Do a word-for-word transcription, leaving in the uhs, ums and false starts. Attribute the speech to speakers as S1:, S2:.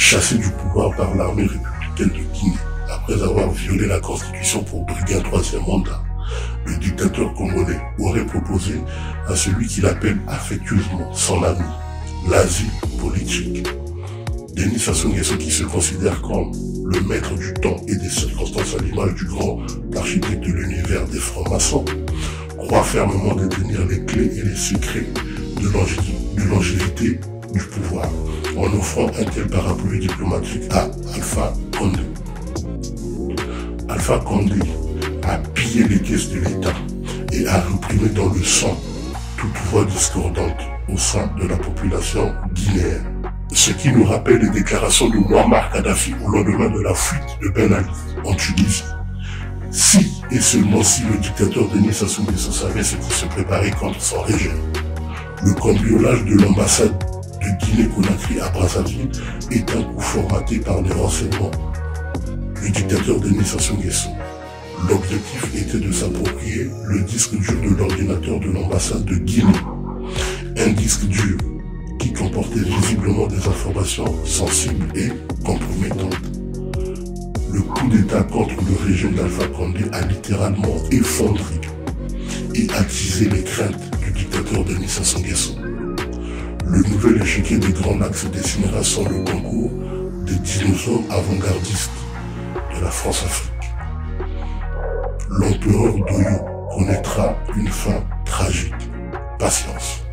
S1: chassé du pouvoir par l'armée républicaine de Guinée, après avoir violé la constitution pour briguer un troisième mandat, le dictateur congolais aurait proposé à celui qu'il appelle affectueusement son ami, l'asile politique. Denis Sassou Nguesso, qui se considère comme le maître du temps et des circonstances à l'image du grand architecte de l'univers des francs-maçons, croit fermement détenir les clés et les secrets de longévité du pouvoir, en offrant un tel parapluie diplomatique à Alpha Condé. Alpha Condé a pillé les caisses de l'État et a reprimé dans le sang toute voix discordante au sein de la population guinéenne. Ce qui nous rappelle les déclarations de Muammar Kadhafi au lendemain de la fuite de Ben Ali en Tunisie. Si et seulement si le dictateur Denis Sassou Nguesso savait ce qui se préparait contre son régime, le cambriolage de l'ambassade de Guinée-Conakry à Brazzaville est un coup formaté par les renseignements du dictateur Denis Sassou Nguesso. L'objectif était de s'approprier le disque dur de l'ordinateur de l'ambassade de Guinée. Un disque dur qui comportait visiblement des informations sensibles et compromettantes. Le coup d'État contre le régime d'Alpha Condé a littéralement effondré et attisé les craintes du dictateur Denis Sassou Nguesso. Le nouvel échiquier des grands axes dessinera sans le concours des dinosaures avant-gardistes de la France-Afrique. L'empereur Doyo connaîtra une fin tragique. Patience.